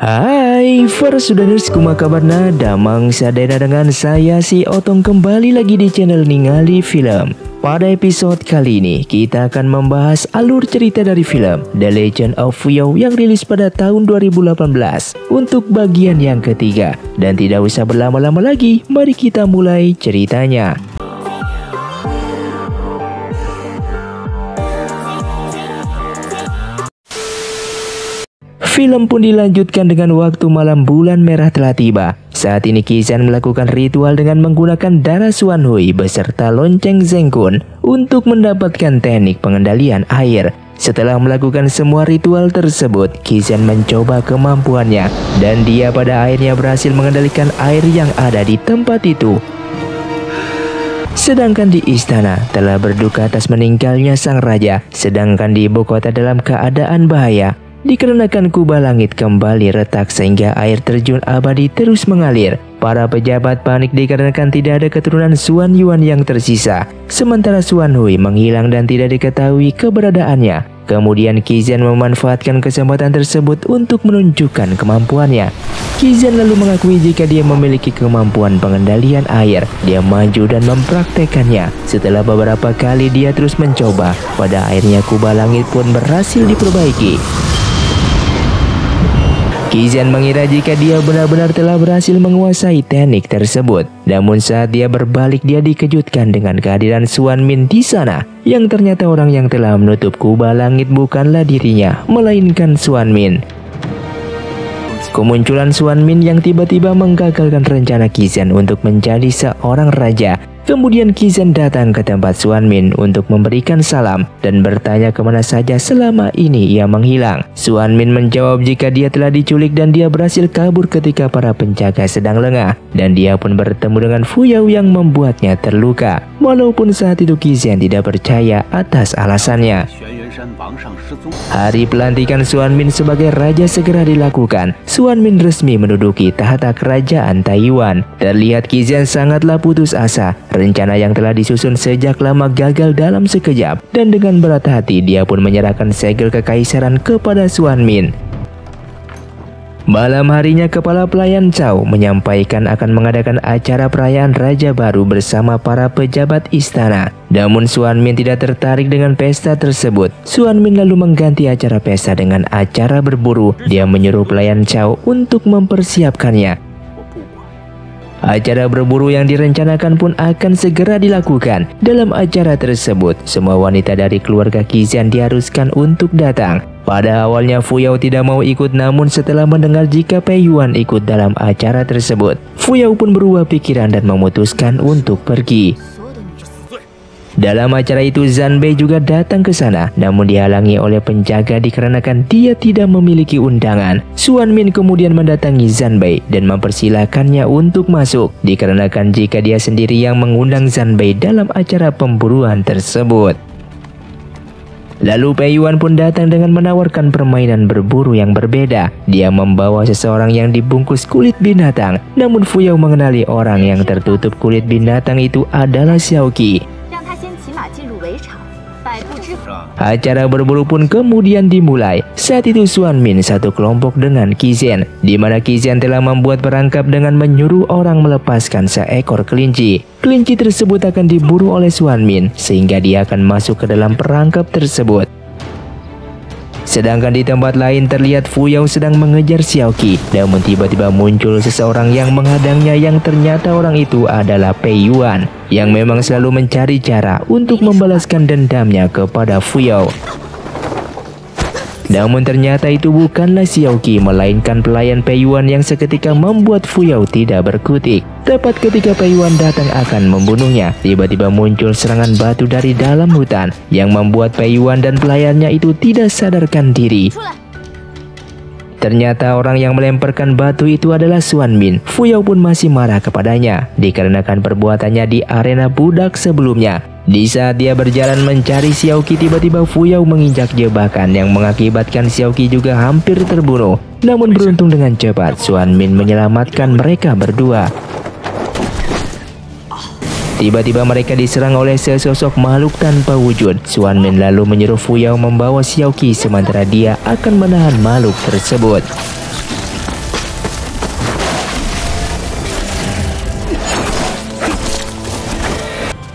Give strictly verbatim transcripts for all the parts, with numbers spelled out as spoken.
Hai, para saudara semua kabarna damang sadaya dengan saya si Otong kembali lagi di channel Ningali Film. Pada episode kali ini kita akan membahas alur cerita dari film The Legend of Fuyao yang rilis pada tahun dua ribu delapan belas untuk bagian yang ketiga. Dan tidak usah berlama-lama lagi, mari kita mulai ceritanya. Film pun dilanjutkan dengan waktu malam bulan merah telah tiba. Saat ini Qizhan melakukan ritual dengan menggunakan darah Xuan Hui beserta lonceng Zhengkun untuk mendapatkan teknik pengendalian air. Setelah melakukan semua ritual tersebut, Qizhan mencoba kemampuannya dan dia pada akhirnya berhasil mengendalikan air yang ada di tempat itu. Sedangkan di istana telah berduka atas meninggalnya sang raja, sedangkan di ibu kota dalam keadaan bahaya. Dikarenakan kubah langit kembali retak sehingga air terjun abadi terus mengalir. Para pejabat panik dikarenakan tidak ada keturunan Xuan Yuan yang tersisa. Sementara Xuan Hui menghilang dan tidak diketahui keberadaannya. Kemudian Qizhan memanfaatkan kesempatan tersebut untuk menunjukkan kemampuannya. Qizhan lalu mengakui jika dia memiliki kemampuan pengendalian air. Dia maju dan mempraktekannya. Setelah beberapa kali dia terus mencoba, pada akhirnya kubah langit pun berhasil diperbaiki. Qizhan mengira jika dia benar-benar telah berhasil menguasai teknik tersebut. Namun saat dia berbalik, dia dikejutkan dengan kehadiran Xuan Min di sana. Yang ternyata orang yang telah menutup kubah langit bukanlah dirinya, melainkan Xuan Min. Kemunculan Xuan Min yang tiba-tiba menggagalkan rencana Qizhan untuk menjadi seorang raja. Kemudian Qizhan datang ke tempat Xuan Min untuk memberikan salam dan bertanya kemana saja selama ini ia menghilang. Xuan Min menjawab jika dia telah diculik dan dia berhasil kabur ketika para penjaga sedang lengah. Dan dia pun bertemu dengan Fuyao yang membuatnya terluka. Walaupun saat itu Qizhan tidak percaya atas alasannya. Hari pelantikan Xuan Min sebagai raja segera dilakukan. Xuan Min resmi menduduki tahta kerajaan Taiyuan. Terlihat Qizhan sangatlah putus asa. Rencana yang telah disusun sejak lama gagal dalam sekejap. Dan dengan berat hati dia pun menyerahkan segel kekaisaran kepada Xuan Min. Malam harinya kepala pelayan Cao menyampaikan akan mengadakan acara perayaan raja baru bersama para pejabat istana. Namun Xuan Min tidak tertarik dengan pesta tersebut. Xuan Min lalu mengganti acara pesta dengan acara berburu. Dia menyuruh pelayan Cao untuk mempersiapkannya. Acara berburu yang direncanakan pun akan segera dilakukan. Dalam acara tersebut, semua wanita dari keluarga Qizhan diharuskan untuk datang. Pada awalnya Fuyao tidak mau ikut, namun setelah mendengar jika Pei Yuan ikut dalam acara tersebut, Fuyao pun berubah pikiran dan memutuskan untuk pergi. Dalam acara itu Zanbei juga datang ke sana, namun dihalangi oleh penjaga dikarenakan dia tidak memiliki undangan. Xuan Min kemudian mendatangi Zanbei dan mempersilahkannya untuk masuk, dikarenakan jika dia sendiri yang mengundang Zanbei dalam acara pemburuan tersebut. Lalu Pei Yuan pun datang dengan menawarkan permainan berburu yang berbeda. Dia membawa seseorang yang dibungkus kulit binatang. Namun Fuyao mengenali orang yang tertutup kulit binatang itu adalah Xiaoqi. Acara berburu pun kemudian dimulai. Saat itu Xuan Min satu kelompok dengan Qizhan, di mana Qizhan telah membuat perangkap dengan menyuruh orang melepaskan seekor kelinci. Kelinci tersebut akan diburu oleh Xuan Min sehingga dia akan masuk ke dalam perangkap tersebut. Sedangkan di tempat lain terlihat Fuyao sedang mengejar Xiaoqi. Namun tiba-tiba muncul seseorang yang menghadangnya, yang ternyata orang itu adalah Pei Yuan, yang memang selalu mencari cara untuk membalaskan dendamnya kepada Fuyao. Namun ternyata itu bukanlah Xiaoqi, melainkan pelayan Pei Yuan yang seketika membuat Fuyao tidak berkutik. Tepat ketika Pei Yuan datang akan membunuhnya, tiba-tiba muncul serangan batu dari dalam hutan yang membuat Pei Yuan dan pelayannya itu tidak sadarkan diri. Ternyata orang yang melemparkan batu itu adalah Xuan Min. Fuyao pun masih marah kepadanya dikarenakan perbuatannya di arena budak sebelumnya. Di saat dia berjalan mencari Xiaoqi, tiba-tiba Fuyao menginjak jebakan yang mengakibatkan Xiaoqi juga hampir terbunuh. Namun beruntung dengan cepat Xuan Min menyelamatkan mereka berdua. Tiba-tiba mereka diserang oleh sesosok makhluk tanpa wujud. Xuan Min lalu menyuruh Fuyao membawa Xiaoqi sementara dia akan menahan makhluk tersebut.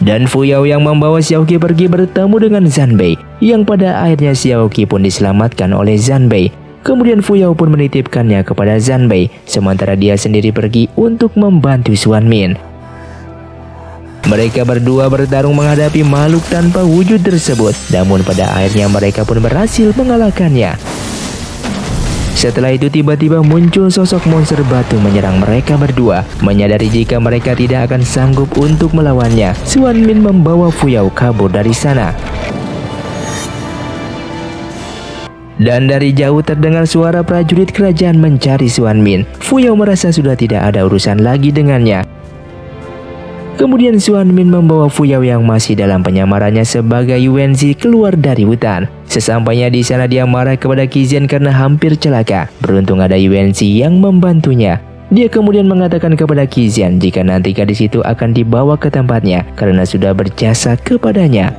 Dan Fu Yao yang membawa Xiaoqi pergi bertemu dengan Zanbei, yang pada akhirnya Xiaoqi pun diselamatkan oleh Zanbei. Kemudian Fu Yao pun menitipkannya kepada Zanbei, sementara dia sendiri pergi untuk membantu Xuan Min. Mereka berdua bertarung menghadapi makhluk tanpa wujud tersebut, namun pada akhirnya mereka pun berhasil mengalahkannya. Setelah itu tiba-tiba muncul sosok monster batu menyerang mereka berdua. Menyadari jika mereka tidak akan sanggup untuk melawannya, Xuan Min membawa Fu Yao kabur dari sana. Dan dari jauh terdengar suara prajurit kerajaan mencari Xuan Min. Fu Yao merasa sudah tidak ada urusan lagi dengannya. Kemudian Xuan Min membawa Fu Yao yang masih dalam penyamarannya sebagai Yuanzi keluar dari hutan. Sesampainya di sana dia marah kepada Qizen karena hampir celaka. Beruntung ada Yuanzi yang membantunya. Dia kemudian mengatakan kepada Qizen jika nanti gadis itu akan dibawa ke tempatnya karena sudah berjasa kepadanya.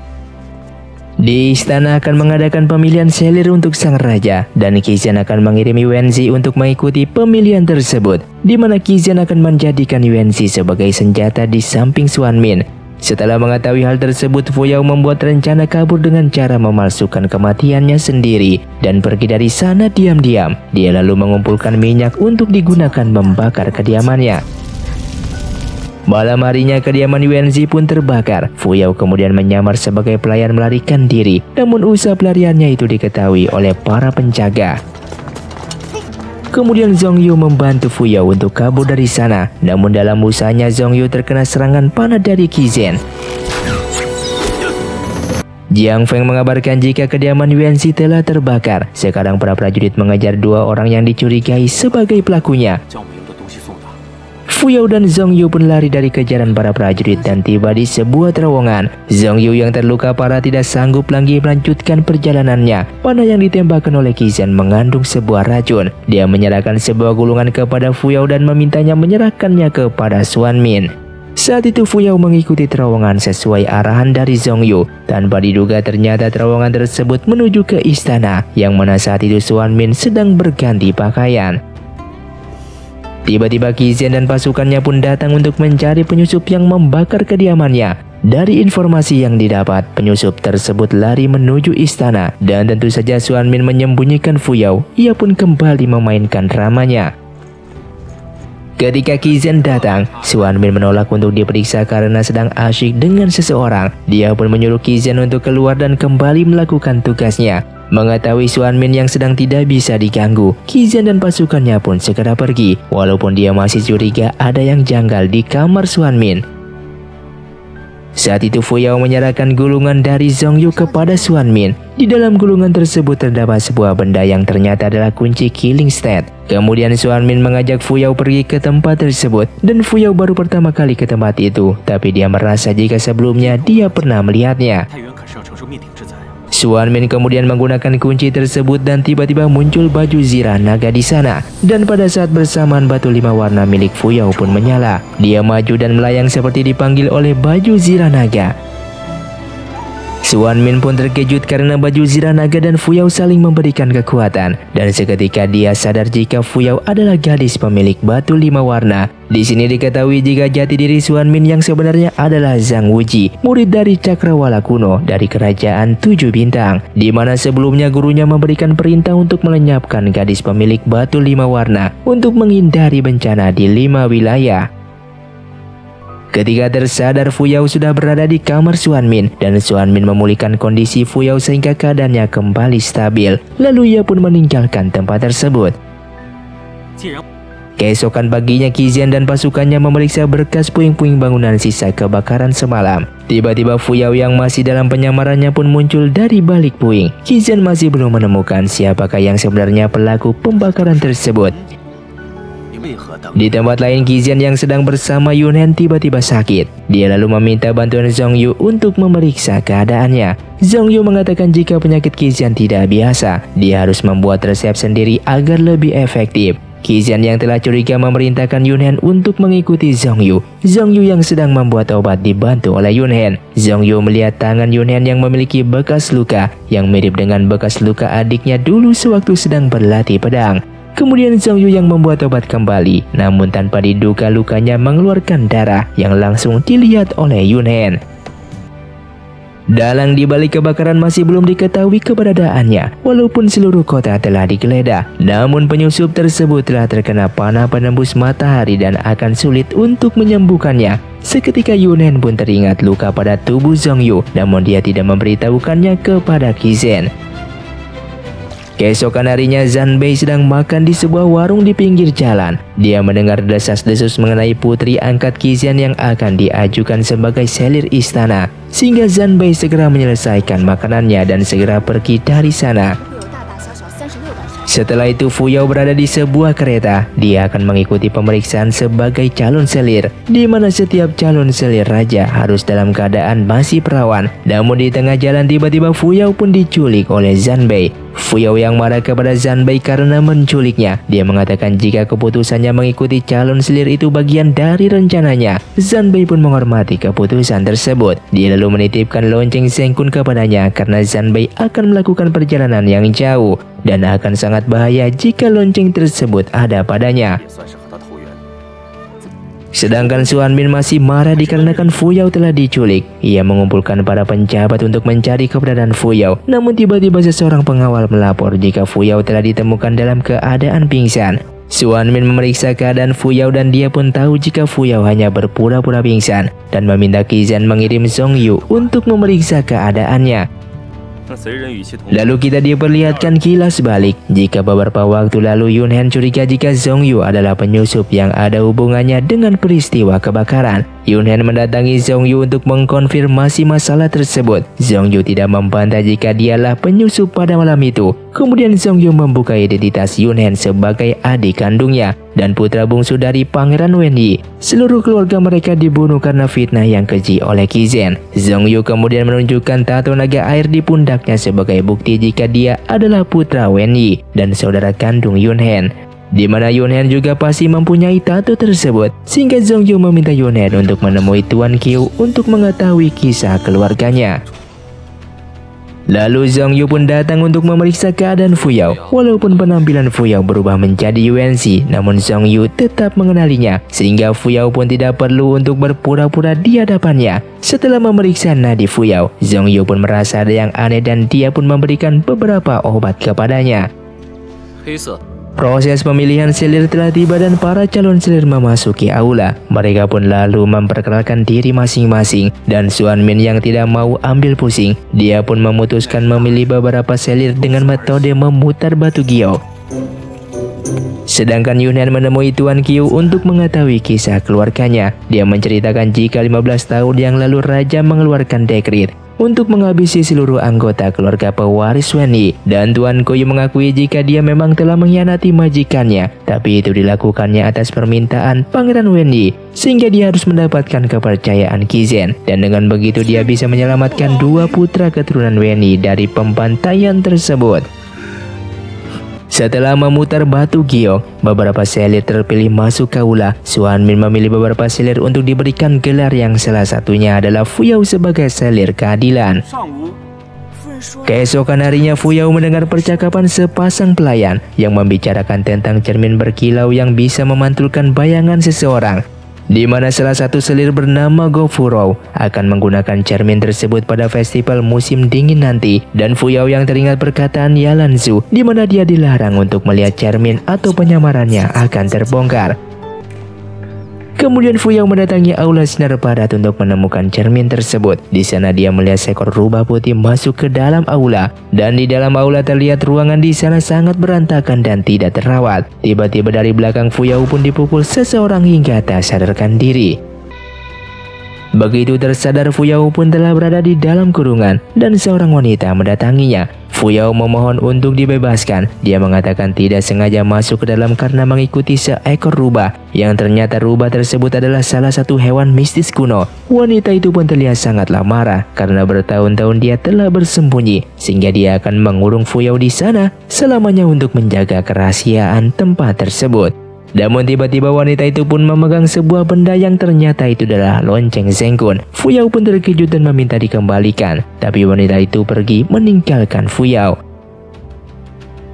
Di istana akan mengadakan pemilihan selir untuk sang raja, dan Qizen akan mengirim Yuanzi untuk mengikuti pemilihan tersebut, di mana Qizen akan menjadikan Yuanzi sebagai senjata di samping Xuan Min. Setelah mengetahui hal tersebut, Fu Yao membuat rencana kabur dengan cara memalsukan kematiannya sendiri dan pergi dari sana diam-diam. Dia lalu mengumpulkan minyak untuk digunakan membakar kediamannya. Malam harinya kediaman Yuanzi pun terbakar. Fu Yao kemudian menyamar sebagai pelayan melarikan diri, namun usaha pelariannya itu diketahui oleh para penjaga. Kemudian Zhong Yu membantu Fu Yao untuk kabur dari sana, namun dalam usahanya Zhong Yu terkena serangan panah dari Qizen. Jiang Feng mengabarkan jika kediaman Yuanzi telah terbakar. Sekarang para prajurit mengejar dua orang yang dicurigai sebagai pelakunya. Fu Yao dan Zhong Yu pun lari dari kejaran para prajurit dan tiba di sebuah terowongan. Zhong Yu yang terluka parah tidak sanggup lagi melanjutkan perjalanannya. Panah yang ditembakkan oleh Qizen mengandung sebuah racun. Dia menyerahkan sebuah gulungan kepada Fu Yao dan memintanya menyerahkannya kepada Xuan Min. Saat itu Fu Yao mengikuti terowongan sesuai arahan dari Zhong Yu. Tanpa diduga ternyata terowongan tersebut menuju ke istana, yang mana saat itu Xuan Min sedang berganti pakaian. Tiba-tiba Qizen dan pasukannya pun datang untuk mencari penyusup yang membakar kediamannya. Dari informasi yang didapat, penyusup tersebut lari menuju istana, dan tentu saja Xuan Min menyembunyikan Fu Yao. Ia pun kembali memainkan dramanya. Ketika Qizen datang, Xuan Min menolak untuk diperiksa karena sedang asyik dengan seseorang. Dia pun menyuruh Qizen untuk keluar dan kembali melakukan tugasnya. Mengetahui Xuan Min yang sedang tidak bisa diganggu, Qizen dan pasukannya pun segera pergi, walaupun dia masih curiga ada yang janggal di kamar Xuan Min. Saat itu Fu Yao menyerahkan gulungan dari Zhong Yu kepada Xuan Min. Di dalam gulungan tersebut terdapat sebuah benda yang ternyata adalah kunci Killing State. Kemudian Xuan Min mengajak Fu Yao pergi ke tempat tersebut, dan Fu Yao baru pertama kali ke tempat itu, tapi dia merasa jika sebelumnya dia pernah melihatnya. Xuan Min kemudian menggunakan kunci tersebut dan tiba-tiba muncul baju zirah naga di sana. Dan pada saat bersamaan batu lima warna milik Fu Yao pun menyala. Dia maju dan melayang seperti dipanggil oleh baju zirah naga. Xuan Min pun terkejut karena baju zirah naga dan Fu Yao saling memberikan kekuatan. Dan seketika dia sadar jika Fu Yao adalah gadis pemilik batu lima warna. Di sini diketahui jika jati diri Xuan Min yang sebenarnya adalah Zhang Wuji, murid dari Cakrawala kuno dari kerajaan tujuh bintang, di mana sebelumnya gurunya memberikan perintah untuk melenyapkan gadis pemilik batu lima warna untuk menghindari bencana di lima wilayah. Ketika tersadar, Fu Yao sudah berada di kamar Xuan Min, dan Xuan Min memulihkan kondisi Fu Yao sehingga keadaannya kembali stabil. Lalu ia pun meninggalkan tempat tersebut. Keesokan paginya Qizen dan pasukannya memeriksa berkas puing-puing bangunan sisa kebakaran semalam. Tiba-tiba Fu Yao yang masih dalam penyamarannya pun muncul dari balik puing. Qizen masih belum menemukan siapakah yang sebenarnya pelaku pembakaran tersebut. Di tempat lain, Qizen yang sedang bersama Yunhen tiba-tiba sakit. Dia lalu meminta bantuan Zhong Yu untuk memeriksa keadaannya. Zhong Yu mengatakan jika penyakit Qizen tidak biasa, dia harus membuat resep sendiri agar lebih efektif. Qizen yang telah curiga memerintahkan Yunhen untuk mengikuti Zhong Yu. Zhong Yu yang sedang membuat obat dibantu oleh Yunhen. Zhong Yu melihat tangan Yunhen yang memiliki bekas luka yang mirip dengan bekas luka adiknya dulu sewaktu sedang berlatih pedang. Kemudian Zhong Yu yang membuat obat kembali, namun tanpa diduga lukanya mengeluarkan darah yang langsung dilihat oleh Yun Hen. Dalang di balik kebakaran masih belum diketahui keberadaannya, walaupun seluruh kota telah digeledah. Namun penyusup tersebut telah terkena panah penembus matahari dan akan sulit untuk menyembuhkannya. Seketika Yun Hen pun teringat luka pada tubuh Zhong Yu, namun dia tidak memberitahukannya kepada Qizhen. Keesokan harinya, Zanbei sedang makan di sebuah warung di pinggir jalan. Dia mendengar desas-desus mengenai putri angkat Qizhen yang akan diajukan sebagai selir istana. Sehingga Zanbei segera menyelesaikan makanannya dan segera pergi dari sana. Setelah itu Fu Yao berada di sebuah kereta. Dia akan mengikuti pemeriksaan sebagai calon selir, di mana setiap calon selir raja harus dalam keadaan masih perawan. Namun di tengah jalan tiba-tiba Fu Yao pun diculik oleh Zanbei. Fu Yao yang marah kepada Zanbei karena menculiknya. Dia mengatakan jika keputusannya mengikuti calon selir itu bagian dari rencananya. Zanbei pun menghormati keputusan tersebut. Dia lalu menitipkan lonceng Zheng Kun kepadanya karena Zanbei akan melakukan perjalanan yang jauh dan akan sangat bahaya jika lonceng tersebut ada padanya. Sedangkan Su Hanmin masih marah dikarenakan Fu Yao telah diculik. Ia mengumpulkan para penjabat untuk mencari keberadaan Fu Yao. Namun tiba-tiba seseorang pengawal melapor jika Fu Yao telah ditemukan dalam keadaan pingsan. Su Hanmin memeriksa keadaan Fu Yao dan dia pun tahu jika Fu Yao hanya berpura-pura pingsan dan meminta Qizhen mengirim Zhong Yu untuk memeriksa keadaannya. Lalu kita diperlihatkan kilas balik. Jika beberapa waktu lalu Yun Hen curiga jika Zhong Yu adalah penyusup yang ada hubungannya dengan peristiwa kebakaran. Yun Hen mendatangi Zhong Yu untuk mengkonfirmasi masalah tersebut. Zhong Yu tidak membantah jika dialah penyusup pada malam itu. Kemudian Zhong Yu membuka identitas Yun Hen sebagai adik kandungnya dan putra bungsu dari Pangeran Wen Yi. Seluruh keluarga mereka dibunuh karena fitnah yang keji oleh Qizhen. Zhong Yu kemudian menunjukkan tato naga air di pundaknya sebagai bukti jika dia adalah putra Wen Yi dan saudara kandung Yun Hen, di mana Yun Hen juga pasti mempunyai tato tersebut. Sehingga Zhong Yu meminta Yun Hen untuk menemui Tuan Qiu untuk mengetahui kisah keluarganya. Lalu Zhong Yu pun datang untuk memeriksa keadaan Fu Yao. Walaupun penampilan Fu Yao berubah menjadi Yuan Shi, namun Zhong Yu tetap mengenalinya, sehingga Fu Yao pun tidak perlu untuk berpura-pura di hadapannya. Setelah memeriksa nadi Fu Yao, Zhong Yu pun merasa ada yang aneh dan dia pun memberikan beberapa obat kepadanya. Proses pemilihan selir telah tiba dan para calon selir memasuki aula. Mereka pun lalu memperkenalkan diri masing-masing dan Su Hanmin yang tidak mau ambil pusing, dia pun memutuskan memilih beberapa selir dengan metode memutar batu giok. Sedangkan Yun Hen menemui Tuan Qiu untuk mengetahui kisah keluarganya. Dia menceritakan jika lima belas tahun yang lalu raja mengeluarkan dekret untuk menghabisi seluruh anggota keluarga pewaris Wen Yi, dan Tuan Qiu mengakui jika dia memang telah mengkhianati majikannya, tapi itu dilakukannya atas permintaan Pangeran Wen Yi, sehingga dia harus mendapatkan kepercayaan Qizhen, dan dengan begitu dia bisa menyelamatkan dua putra keturunan Wen Yi dari pembantaian tersebut. Setelah memutar batu giok, beberapa selir terpilih masuk ke aula. Su Hanmin memilih beberapa selir untuk diberikan gelar yang salah satunya adalah Fu Yao sebagai selir keadilan. Keesokan harinya Fu Yao mendengar percakapan sepasang pelayan yang membicarakan tentang cermin berkilau yang bisa memantulkan bayangan seseorang, di mana salah satu selir bernama Go Fu Rou akan menggunakan cermin tersebut pada festival musim dingin nanti, dan Fu Yao yang teringat perkataan Yalan Zhu di mana dia dilarang untuk melihat cermin atau penyamarannya akan terbongkar. Kemudian Fu Yao mendatangi aula sinar padat untuk menemukan cermin tersebut. Di sana dia melihat seekor rubah putih masuk ke dalam aula, dan di dalam aula terlihat ruangan di sana sangat berantakan dan tidak terawat. Tiba-tiba dari belakang Fu Yao pun dipukul seseorang hingga tak sadarkan diri. Begitu tersadar, Fu Yao pun telah berada di dalam kurungan dan seorang wanita mendatanginya. Fu Yao memohon untuk dibebaskan. Dia mengatakan tidak sengaja masuk ke dalam karena mengikuti seekor rubah, yang ternyata rubah tersebut adalah salah satu hewan mistis kuno. Wanita itu pun terlihat sangatlah marah karena bertahun-tahun dia telah bersembunyi, sehingga dia akan mengurung Fu Yao di sana selamanya untuk menjaga kerahasiaan tempat tersebut. Namun tiba-tiba wanita itu pun memegang sebuah benda yang ternyata itu adalah lonceng Zheng Kun. Fu Yao pun terkejut dan meminta dikembalikan, tapi wanita itu pergi meninggalkan Fu Yao.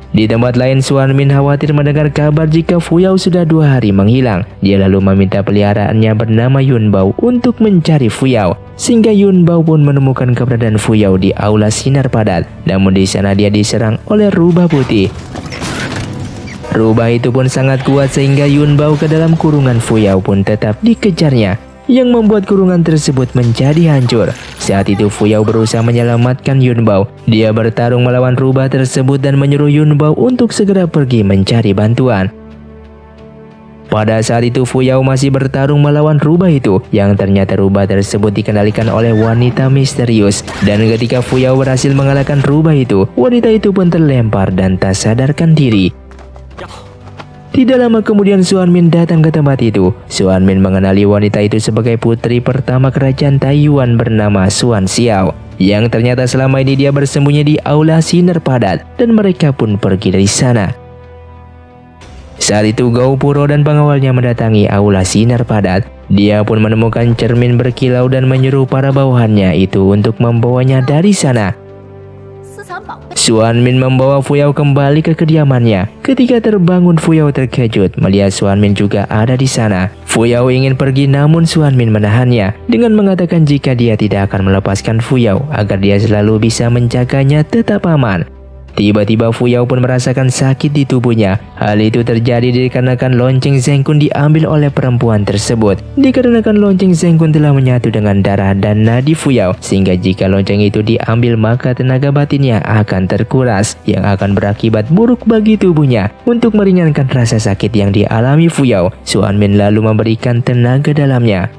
Di tempat lain, Suan Min khawatir mendengar kabar jika Fuyao sudah dua hari menghilang. Dia lalu meminta peliharaannya bernama Yun Bao untuk mencari Fuyao, sehingga Yun Bao pun menemukan keberadaan Fuyao di aula sinar padat. Namun di sana dia diserang oleh rubah putih. Rubah itu pun sangat kuat sehingga Yun Bao ke dalam kurungan Fuyao pun tetap dikejarnya, yang membuat kurungan tersebut menjadi hancur. Saat itu Fuyao berusaha menyelamatkan Yun Bao. Dia bertarung melawan rubah tersebut dan menyuruh Yun Bao untuk segera pergi mencari bantuan. Pada saat itu Fuyao masih bertarung melawan rubah itu, yang ternyata rubah tersebut dikendalikan oleh wanita misterius. Dan ketika Fuyao berhasil mengalahkan rubah itu, wanita itu pun terlempar dan tak sadarkan diri. Tidak lama kemudian Suan Min datang ke tempat itu. Suan Min mengenali wanita itu sebagai putri pertama kerajaan Taiyuan bernama Suan Xiao, yang ternyata selama ini dia bersembunyi di aula sinar padat, dan mereka pun pergi dari sana. Saat itu Gao Puro dan pengawalnya mendatangi aula sinar padat. Dia pun menemukan cermin berkilau dan menyuruh para bawahannya itu untuk membawanya dari sana. Suan Min membawa Fuyao kembali ke kediamannya. Ketika terbangun, Fuyao terkejut melihat Suan Min juga ada di sana. Fuyao ingin pergi namun Suan Min menahannya dengan mengatakan jika dia tidak akan melepaskan Fuyao agar dia selalu bisa menjaganya tetap aman. Tiba-tiba Fuyao pun merasakan sakit di tubuhnya. Hal itu terjadi dikarenakan lonceng Zheng Kun diambil oleh perempuan tersebut. Dikarenakan lonceng Zheng Kun telah menyatu dengan darah dan nadi Fuyao, sehingga jika lonceng itu diambil maka tenaga batinnya akan terkuras, yang akan berakibat buruk bagi tubuhnya. Untuk meringankan rasa sakit yang dialami Fuyao, Suan Min lalu memberikan tenaga dalamnya.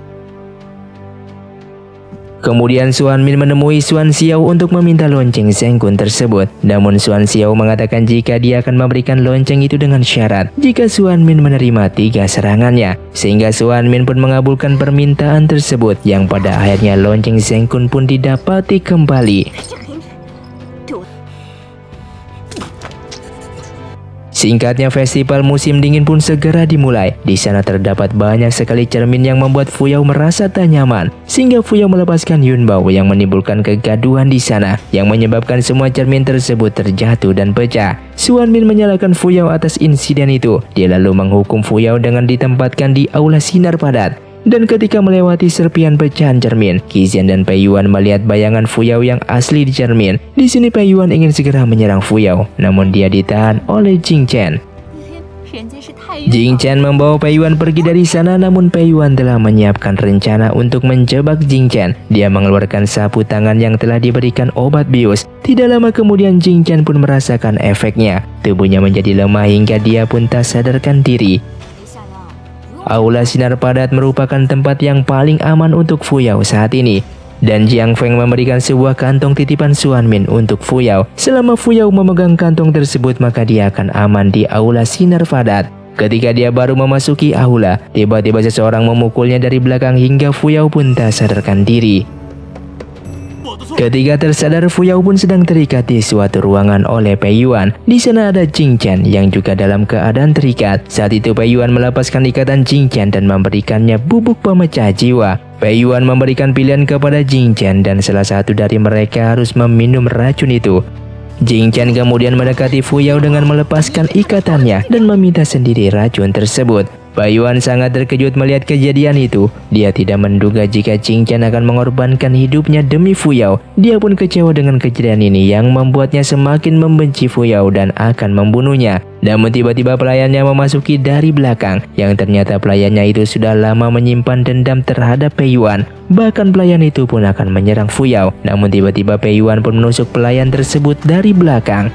Kemudian Suan Min menemui Suan Xiao untuk meminta lonceng Zheng Kun tersebut. Namun Suan Xiao mengatakan jika dia akan memberikan lonceng itu dengan syarat jika Suan Min menerima tiga serangannya. Sehingga Suan Min pun mengabulkan permintaan tersebut, yang pada akhirnya lonceng Zheng Kun pun didapati kembali. Singkatnya, festival musim dingin pun segera dimulai. Di sana terdapat banyak sekali cermin yang membuat Fuyao merasa tak nyaman, sehingga Fuyao melepaskan Yun Bao yang menimbulkan kegaduhan di sana, yang menyebabkan semua cermin tersebut terjatuh dan pecah. Suan Min menyalahkan Fuyao atas insiden itu. Dia lalu menghukum Fuyao dengan ditempatkan di aula sinar padat. Dan ketika melewati serpian pecahan cermin, Qizian dan Pei Yuan melihat bayangan Fuyao yang asli di cermin. Di sini Pei Yuan ingin segera menyerang Fuyao, namun dia ditahan oleh Jing Chen. Jing Chen membawa Pei Yuan pergi dari sana, namun Pei Yuan telah menyiapkan rencana untuk menjebak Jing Chen. Dia mengeluarkan sapu tangan yang telah diberikan obat bius. Tidak lama kemudian Jing Chen pun merasakan efeknya. Tubuhnya menjadi lemah hingga dia pun tak sadarkan diri. Aula sinar padat merupakan tempat yang paling aman untuk Fuyao saat ini. Dan Jiang Feng memberikan sebuah kantong titipan Suan Min untuk Fuyao. Selama Fuyao memegang kantong tersebut maka dia akan aman di aula sinar padat. Ketika dia baru memasuki aula, tiba-tiba seseorang memukulnya dari belakang hingga Fuyao pun tak sadarkan diri. Ketika tersadar, Fuyao pun sedang terikat di suatu ruangan oleh Pei Yuan. Di sana ada Jing Chen yang juga dalam keadaan terikat. Saat itu Pei Yuan melepaskan ikatan Jing Chen dan memberikannya bubuk pemecah jiwa. Pei Yuan memberikan pilihan kepada Jing Chen dan salah satu dari mereka harus meminum racun itu. Jing Chen kemudian mendekati Fuyao dengan melepaskan ikatannya dan meminta sendiri racun tersebut. Pei Yuan sangat terkejut melihat kejadian itu. Dia tidak menduga jika Jing Chen akan mengorbankan hidupnya demi Fuyao. Dia pun kecewa dengan kejadian ini yang membuatnya semakin membenci Fuyao dan akan membunuhnya. Namun tiba-tiba pelayannya memasuki dari belakang, yang ternyata pelayannya itu sudah lama menyimpan dendam terhadap Pei Yuan. Bahkan pelayan itu pun akan menyerang Fuyao. Namun tiba-tiba Pei Yuan pun menusuk pelayan tersebut dari belakang.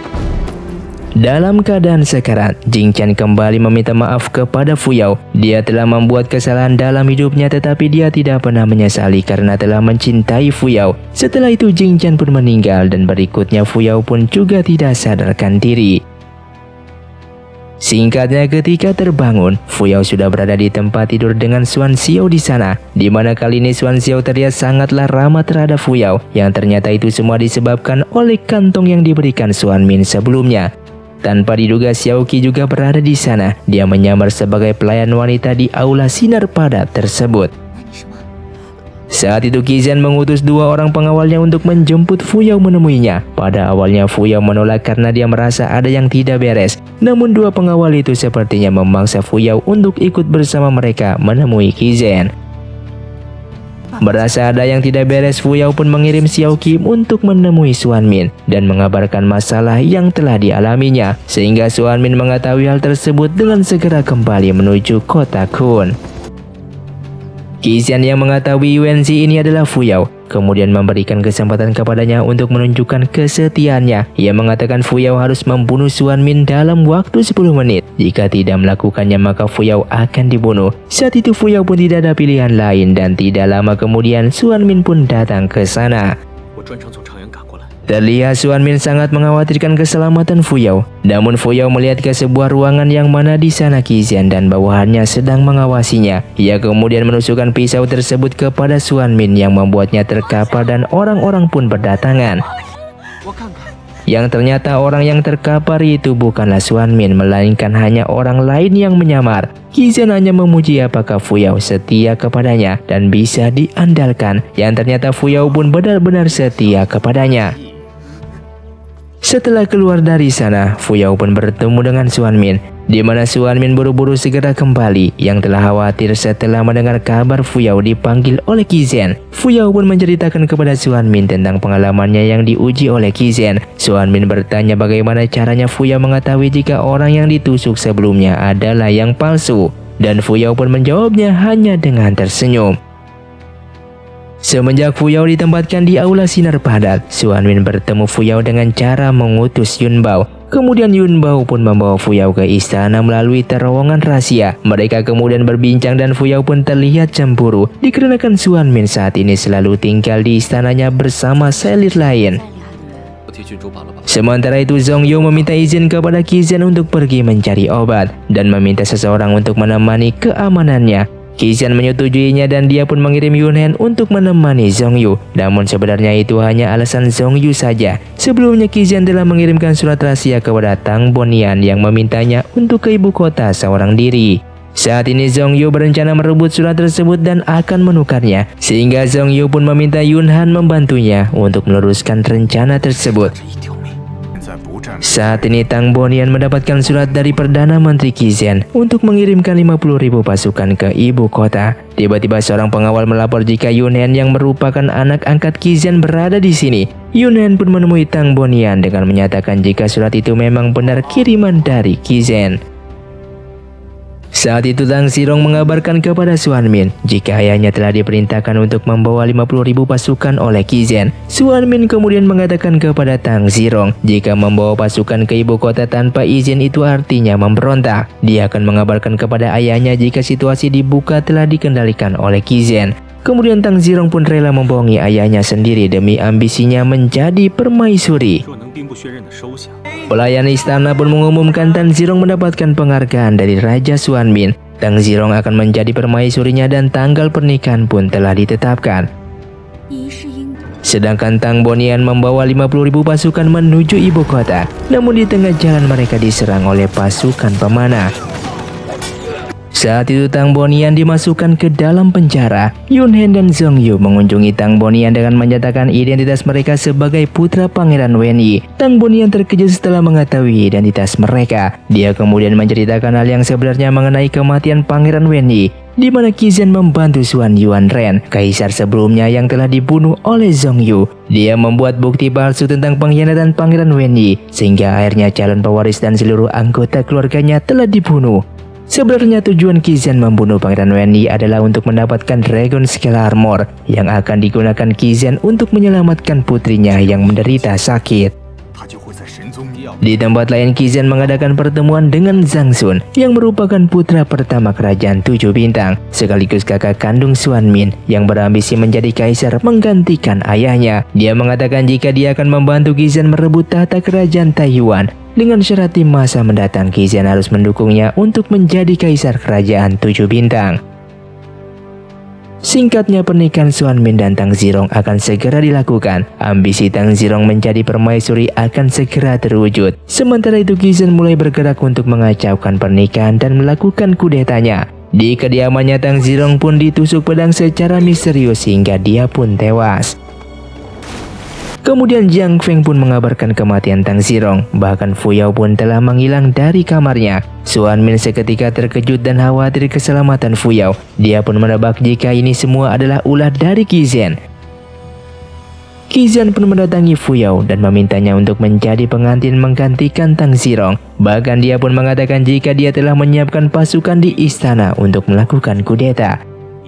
Dalam keadaan sekarat, Jing Chen kembali meminta maaf kepada Fuyao. Dia telah membuat kesalahan dalam hidupnya, tetapi dia tidak pernah menyesali karena telah mencintai Fuyao. Setelah itu Jing Chen pun meninggal dan berikutnya Fuyao pun juga tidak sadarkan diri. Singkatnya, ketika terbangun, Fuyao sudah berada di tempat tidur dengan Suan Xiao di sana. Di mana kali ini Suan Xiao terlihat sangatlah ramah terhadap Fuyao, yang ternyata itu semua disebabkan oleh kantong yang diberikan Suan Min sebelumnya. Tanpa diduga, Xiao Qi juga berada di sana. Dia menyamar sebagai pelayan wanita di aula sinar padat tersebut. Saat itu Qizhan mengutus dua orang pengawalnya untuk menjemput Fu Yao menemuinya. Pada awalnya Fu Yao menolak karena dia merasa ada yang tidak beres. Namun dua pengawal itu sepertinya memaksa Fu Yao untuk ikut bersama mereka menemui Qizhan. Merasa ada yang tidak beres, Fu Yao pun mengirim Xiao Qi untuk menemui Xuanmin dan mengabarkan masalah yang telah dialaminya, sehingga Xuanmin mengetahui hal tersebut dengan segera kembali menuju kota Kun. Qizhan yang mengetahui Yuanzi ini adalah Fu Yao, kemudian memberikan kesempatan kepadanya untuk menunjukkan kesetiaannya. Ia mengatakan Fu Yao harus membunuh Xuanmin dalam waktu sepuluh menit. Jika tidak melakukannya maka Fu Yao akan dibunuh. Saat itu Fu Yao pun tidak ada pilihan lain dan tidak lama kemudian Xuanmin pun datang ke sana. Terlihat Xuanmin sangat mengkhawatirkan keselamatan Fu Yao. Namun Fu Yao melihat ke sebuah ruangan yang mana di sana Qizhan dan bawahannya sedang mengawasinya. Ia kemudian menusukkan pisau tersebut kepada Xuanmin yang membuatnya terkapar dan orang-orang pun berdatangan. Yang ternyata orang yang terkapar itu bukanlah Xuanmin, melainkan hanya orang lain yang menyamar. Qizhan hanya memuji apakah Fu Yao setia kepadanya dan bisa diandalkan. Yang ternyata Fu Yao pun benar-benar setia kepadanya. Setelah keluar dari sana, Fu Yao pun bertemu dengan Xuanmin, di mana Xuanmin buru-buru segera kembali yang telah khawatir setelah mendengar kabar Fu Yao dipanggil oleh Qizhan. Fu Yao pun menceritakan kepada Xuanmin tentang pengalamannya yang diuji oleh Qizhan. Xuanmin bertanya bagaimana caranya Fu Yao mengetahui jika orang yang ditusuk sebelumnya adalah yang palsu, dan Fu Yao pun menjawabnya hanya dengan tersenyum. Semenjak Fu Yao ditempatkan di aula sinar padat, Xuanmin bertemu Fu Yao dengan cara mengutus Yun Bao. Kemudian Yun Bao pun membawa Fu Yao ke istana melalui terowongan rahasia. Mereka kemudian berbincang dan Fu Yao pun terlihat cemburu dikarenakan Xuanmin saat ini selalu tinggal di istananya bersama selir lain. Sementara itu Zhong Yu meminta izin kepada Qizhan untuk pergi mencari obat dan meminta seseorang untuk menemani keamanannya. Qizhan menyetujuinya dan dia pun mengirim Yun Hen untuk menemani Zhong Yu. Namun sebenarnya itu hanya alasan Zhong Yu saja. Sebelumnya Qizhan telah mengirimkan surat rahasia kepada Tang Bonian yang memintanya untuk ke ibu kota seorang diri. Saat ini Zhong Yu berencana merebut surat tersebut dan akan menukarnya, sehingga Zhong Yu pun meminta Yun Han membantunya untuk meneruskan rencana tersebut. Saat ini Tang Bonian mendapatkan surat dari Perdana Menteri Qizhan untuk mengirimkan lima puluh ribu pasukan ke ibu kota. Tiba-tiba seorang pengawal melapor jika Yun Hen yang merupakan anak angkat Qizhan berada di sini. Yun Hen pun menemui Tang Bonian dengan menyatakan jika surat itu memang benar kiriman dari Qizhan. Saat itu Tang Zirong mengabarkan kepada Xuanmin jika ayahnya telah diperintahkan untuk membawa lima puluh ribu pasukan oleh Qizhan. Xuanmin kemudian mengatakan kepada Tang Zirong jika membawa pasukan ke ibu kota tanpa izin itu artinya memberontak. Dia akan mengabarkan kepada ayahnya jika situasi dibuka telah dikendalikan oleh Qizhan. Kemudian Tang Zirong pun rela membohongi ayahnya sendiri demi ambisinya menjadi permaisuri. Pelayan istana pun mengumumkan Tang Zirong mendapatkan penghargaan dari Raja Xuanmin. Tang Zirong akan menjadi permaisurinya dan tanggal pernikahan pun telah ditetapkan. Sedangkan Tang Bonian membawa lima puluh ribu pasukan menuju ibu kota. Namun di tengah jalan mereka diserang oleh pasukan pemanah. Saat itu Tang Bonian dimasukkan ke dalam penjara. Yun Hen dan Zhong Yu mengunjungi Tang Bonian dengan menyatakan identitas mereka sebagai putra Pangeran Wen Yi. Tang Bonian terkejut setelah mengetahui identitas mereka. Dia kemudian menceritakan hal yang sebenarnya mengenai kematian Pangeran Wen Yi, di mana Qizhan membantu Xuan Yuanren, kaisar sebelumnya yang telah dibunuh oleh Zhong Yu. Dia membuat bukti palsu tentang pengkhianatan Pangeran Wen Yi, sehingga akhirnya calon pewaris dan seluruh anggota keluarganya telah dibunuh. Sebenarnya tujuan Qizhan membunuh Pangeran Wen Yi adalah untuk mendapatkan Dragon Scale Armor yang akan digunakan Qizhan untuk menyelamatkan putrinya yang menderita sakit. Di tempat lain Qizhan mengadakan pertemuan dengan Zhang Sun yang merupakan putra pertama kerajaan tujuh bintang sekaligus kakak kandung Xuanmin yang berambisi menjadi kaisar menggantikan ayahnya. Dia mengatakan jika dia akan membantu Qizhan merebut tahta kerajaan Taiyuan. Dengan syarat di masa mendatang Qizhan harus mendukungnya untuk menjadi kaisar kerajaan tujuh bintang. Singkatnya pernikahan Xuanmin dan Tang Zirong akan segera dilakukan. Ambisi Tang Zirong menjadi permaisuri akan segera terwujud. Sementara itu Qizhan mulai bergerak untuk mengacaukan pernikahan dan melakukan kudetanya. Di kediamannya, Tang Zirong pun ditusuk pedang secara misterius hingga dia pun tewas. Kemudian Jiang Feng pun mengabarkan kematian Tang Zirong. Bahkan Fu Yao pun telah menghilang dari kamarnya. Xuan Min seketika terkejut dan khawatir keselamatan Fu Yao. Dia pun menebak jika ini semua adalah ulah dari Qi Zhen. Qi Zhen pun mendatangi Fu Yao dan memintanya untuk menjadi pengantin menggantikan Tang Zirong. Bahkan dia pun mengatakan jika dia telah menyiapkan pasukan di istana untuk melakukan kudeta.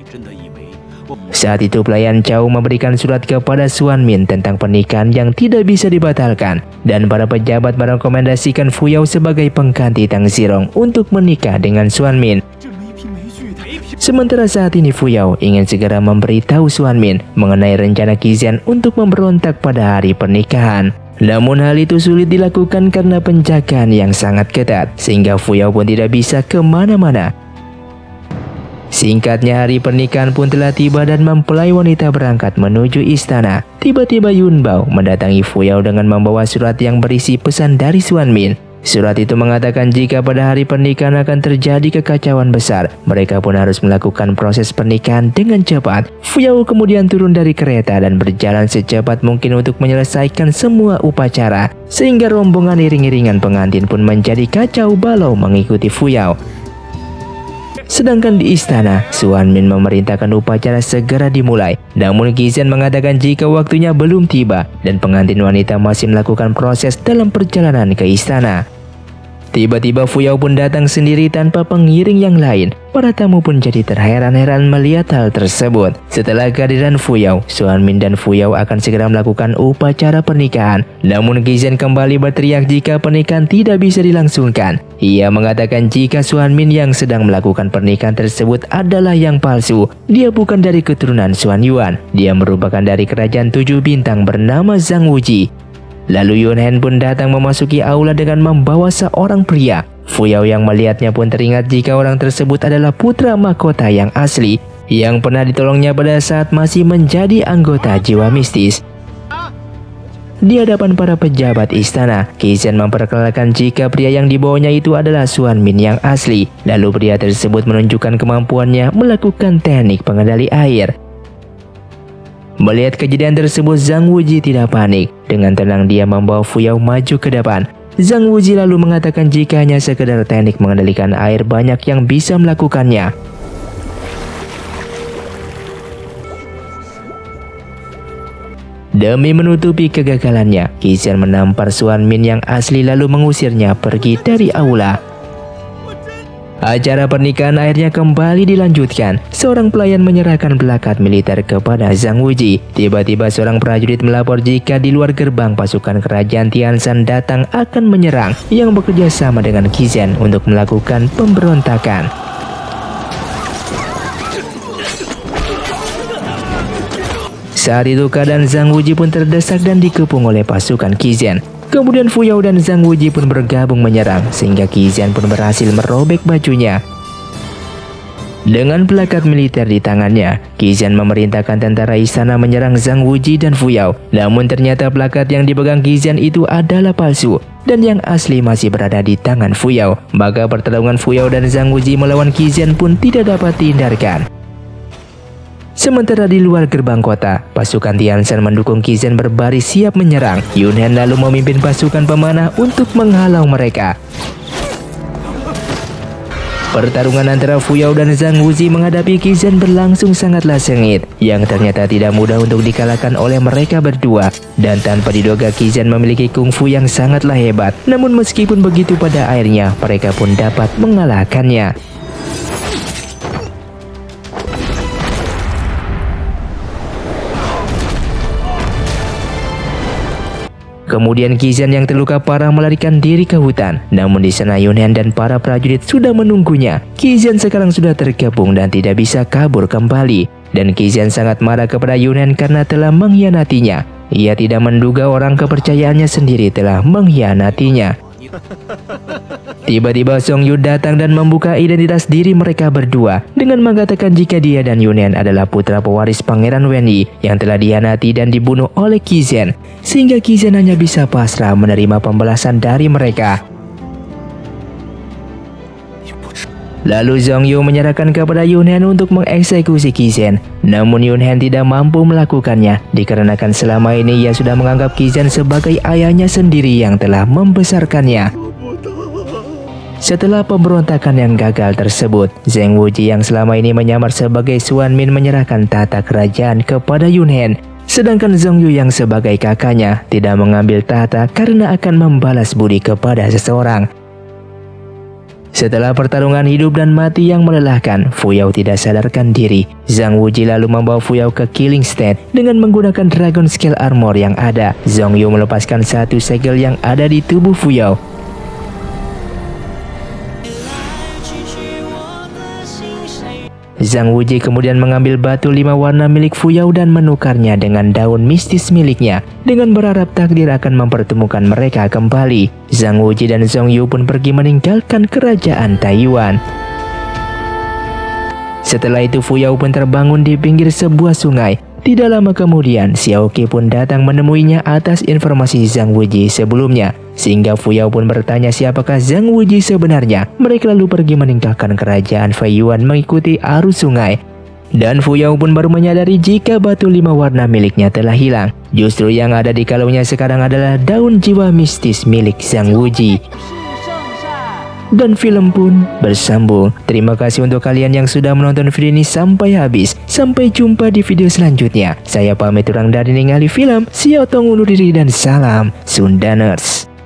Saat itu pelayan Cao memberikan surat kepada Xuan Min tentang pernikahan yang tidak bisa dibatalkan, dan para pejabat merekomendasikan Fu Yao sebagai pengganti Tang Zirong untuk menikah dengan Xuan Min. Sementara saat ini Fu Yao ingin segera memberitahu Xuan Min mengenai rencana Qi Zhen untuk memberontak pada hari pernikahan. Namun hal itu sulit dilakukan karena penjagaan yang sangat ketat, sehingga Fu Yao pun tidak bisa kemana-mana. Singkatnya, hari pernikahan pun telah tiba dan mempelai wanita berangkat menuju istana. Tiba-tiba Yun Bao mendatangi Fu Yao dengan membawa surat yang berisi pesan dari Xuan Min. Surat itu mengatakan jika pada hari pernikahan akan terjadi kekacauan besar, mereka pun harus melakukan proses pernikahan dengan cepat. Fu Yao kemudian turun dari kereta dan berjalan secepat mungkin untuk menyelesaikan semua upacara, sehingga rombongan iring-iringan pengantin pun menjadi kacau balau mengikuti Fu Yao. Sedangkan di istana, Xuan Min memerintahkan upacara segera dimulai. Namun Qi Zhen mengatakan jika waktunya belum tiba dan pengantin wanita masih melakukan proses dalam perjalanan ke istana. Tiba-tiba Fu Yao pun datang sendiri tanpa pengiring yang lain. Para tamu pun jadi terheran-heran melihat hal tersebut. Setelah kehadiran Fu Yao, Xuan Min dan Fu Yao akan segera melakukan upacara pernikahan. Namun Qi Zhen kembali berteriak jika pernikahan tidak bisa dilangsungkan. Ia mengatakan jika Xuan Min yang sedang melakukan pernikahan tersebut adalah yang palsu. Dia bukan dari keturunan Xuan Yuan. Dia merupakan dari kerajaan tujuh bintang bernama Zhang Wuji. Lalu Yun Hen pun datang memasuki aula dengan membawa seorang pria. Fu Yao yang melihatnya pun teringat jika orang tersebut adalah putra mahkota yang asli, yang pernah ditolongnya pada saat masih menjadi anggota jiwa mistis. Di hadapan para pejabat istana, Qi Zhen memperkenalkan jika pria yang dibawanya itu adalah Xuan Min yang asli. Lalu pria tersebut menunjukkan kemampuannya melakukan teknik pengendali air. Melihat kejadian tersebut, Zhang Wuji tidak panik. Dengan tenang dia membawa Fu Yao maju ke depan. Zhang Wuji lalu mengatakan jika hanya sekedar teknik mengendalikan air banyak yang bisa melakukannya. Demi menutupi kegagalannya, Qi Zhen menampar Xuan Min yang asli lalu mengusirnya pergi dari aula. Acara pernikahan akhirnya kembali dilanjutkan. Seorang pelayan menyerahkan plakat militer kepada Zhang Wuji. Tiba-tiba seorang prajurit melapor jika di luar gerbang pasukan kerajaan Tianshan datang akan menyerang, yang bekerja sama dengan Qi Zhen untuk melakukan pemberontakan. Saat itu keadaan Zhang Wuji pun terdesak dan dikepung oleh pasukan Qi Zhen. Kemudian Fu Yao dan Zhang Wuji pun bergabung menyerang, sehingga Qi Zhen pun berhasil merobek bajunya. Dengan plakat militer di tangannya, Qi Zhen memerintahkan tentara istana menyerang Zhang Wuji dan Fu Yao. Namun ternyata plakat yang dipegang Qi Zhen itu adalah palsu, dan yang asli masih berada di tangan Fu Yao. Maka pertarungan Fu Yao dan Zhang Wuji melawan Qi Zhen pun tidak dapat dihindarkan. Sementara di luar gerbang kota, pasukan Tianshan mendukung Qi Zhen berbaris siap menyerang. Yun Hen lalu memimpin pasukan pemanah untuk menghalau mereka. Pertarungan antara Fu Yao dan Zhang Wuji menghadapi Qi Zhen berlangsung sangatlah sengit, yang ternyata tidak mudah untuk dikalahkan oleh mereka berdua. Dan tanpa diduga Qi Zhen memiliki kungfu yang sangatlah hebat. Namun meskipun begitu pada akhirnya, mereka pun dapat mengalahkannya. Kemudian Qi Zhen yang terluka parah melarikan diri ke hutan. Namun di sana Yun Hen dan para prajurit sudah menunggunya. Qi Zhen sekarang sudah terkepung dan tidak bisa kabur kembali. Dan Qi Zhen sangat marah kepada Yun Hen karena telah mengkhianatinya. Ia tidak menduga orang kepercayaannya sendiri telah mengkhianatinya. Tiba-tiba Song Yu datang dan membuka identitas diri mereka berdua dengan mengatakan jika dia dan Yun Hen adalah putra pewaris Pangeran Wen Yi yang telah dikhianati dan dibunuh oleh Qi Zhen, sehingga Qi Zhen hanya bisa pasrah menerima pembalasan dari mereka. Lalu Zhong Yu menyerahkan kepada Yun Han untuk mengeksekusi Kizhen. Namun Yun Han tidak mampu melakukannya dikarenakan selama ini ia sudah menganggap Kizhen sebagai ayahnya sendiri yang telah membesarkannya. Setelah pemberontakan yang gagal tersebut, Zheng Wuji yang selama ini menyamar sebagai Xuan Min menyerahkan tahta kerajaan kepada Yun Han. Sedangkan Zhong Yu yang sebagai kakaknya tidak mengambil tahta karena akan membalas budi kepada seseorang. Setelah pertarungan hidup dan mati yang melelahkan, Fu Yao tidak sadarkan diri. Zhang Wuji lalu membawa Fu Yao ke Killing State dengan menggunakan Dragon Scale Armor yang ada. Zhong Yu melepaskan satu segel yang ada di tubuh Fu Yao. Zhang Wuji kemudian mengambil batu lima warna milik Fu Yao dan menukarnya dengan daun mistis miliknya dengan berharap takdir akan mempertemukan mereka kembali. Zhang Wuji dan Zhong Yu pun pergi meninggalkan kerajaan Taiyuan. Setelah itu Fu Yao pun terbangun di pinggir sebuah sungai. Tidak lama kemudian, Xiao Qi pun datang menemuinya atas informasi Zhang Wuji sebelumnya. Sehingga Fu Yao pun bertanya siapakah Zhang Wuji sebenarnya. Mereka lalu pergi meninggalkan kerajaan Fei Yuan mengikuti arus sungai. Dan Fu Yao pun baru menyadari jika batu lima warna miliknya telah hilang. Justru yang ada di kalungnya sekarang adalah daun jiwa mistis milik Zhang Wuji. Dan film pun bersambung. Terima kasih untuk kalian yang sudah menonton video ini sampai habis. Sampai jumpa di video selanjutnya. Saya pamit urang dari ningali film. Xiao Tong undur diri dan salam Sundaners.